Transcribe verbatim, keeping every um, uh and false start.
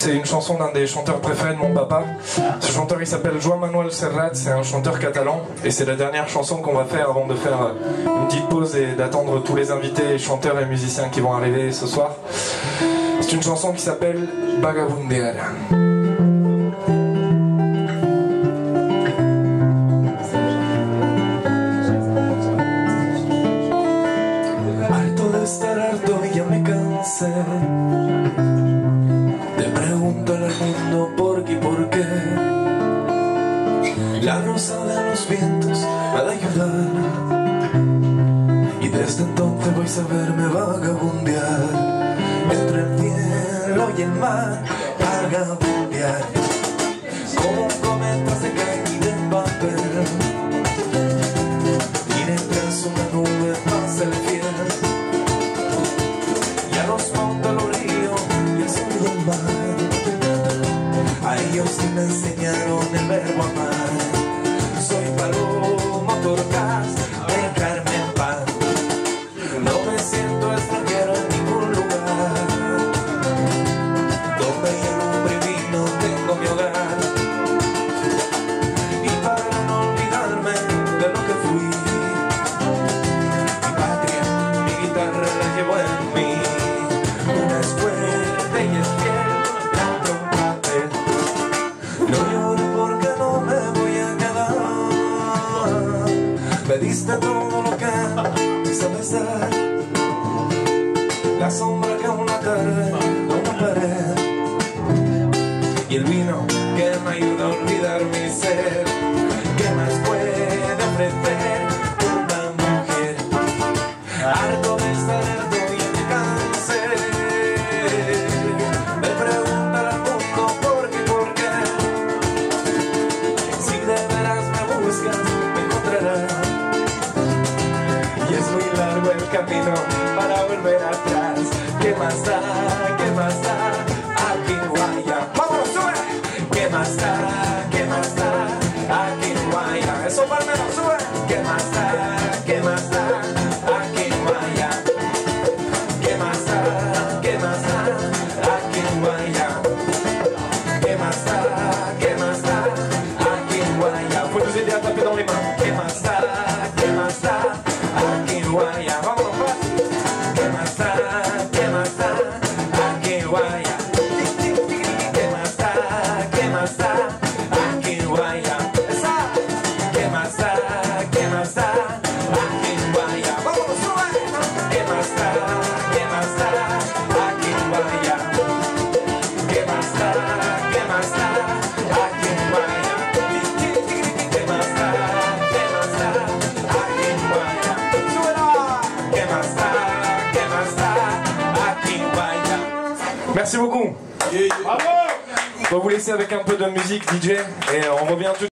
C'est une chanson d'un des chanteurs préférés de mon papa. Ce chanteur il s'appelle Joan Manuel Serrat, c'est un chanteur catalan et c'est la dernière chanson qu'on va faire avant de faire une petite pause et d'attendre tous les invités, chanteurs et musiciens qui vont arriver ce soir. C'est une chanson qui s'appelle Vagabundear. Estar harto y ya me cansé de preguntar al mundo por qué y por qué. La rosa de los vientos ha de ayudar y desde entonces voy a saberme vagabundear entre el cielo y el mar, vagabundear como un cometa se cae de papel y detrás una nube pasa el fiel. Los montes, los ríos y el sol y el mar, a ellos sí me enseñaron el verbo amar. Soy palomo torcaz, dejarme en paz. No me siento extranjero en ningún lugar. Donde hay lumbre y vino tengo mi hogar. Y para no olvidarme de lo que fui, mi patria, mi guitarra la llevo en mí. Una es fuerte y es fiel, la otra un papel. No lloro porque no me voy a quedar. Me diste todo lo que sabes dar, la sombra que una tarde, una pared, y el vino que me ayuda a olvidar mi ser. ¿Qué más puede ofrecer una mujer? Harto de estar harto y me cansé. El camino para volver atrás. ¿Qué más da? ¿Qué más da? Aquí no haya. ¡Vámonos, sube! ¿Qué más da? ¿Qué más da? Aquí no haya. Eso palmero, sube. ¿Qué más da? ¿Qué más da? Aquí no haya. ¿Qué más da? ¿Qué más da? Aquí no haya. ¿Qué más da? ¿Qué más da? Aquí no haya. Faut nous aider à taper dans les mains. ¿Qué más da? ¿Qué más da? Aquí no haya. ¿Qué más da? ¿Qué más da? Aquí no haya. ¿Qué más da? ¿Qué más da? Aquí no haya. ¿Qué más da? ¿Qué más da? Aquí no haya. ¡Vamos, sube! ¿Qué más da? ¿Qué más da? Aquí no haya. ¿Qué más da? ¿Qué más da? Aquí no haya. ¿Qué más da? ¿Qué más da? Aquí no haya. ¡Súbelo! ¿Qué más da? Merci beaucoup. Yeah, yeah. On va vous laisser avec un peu de musique D J et on revient tout de suite.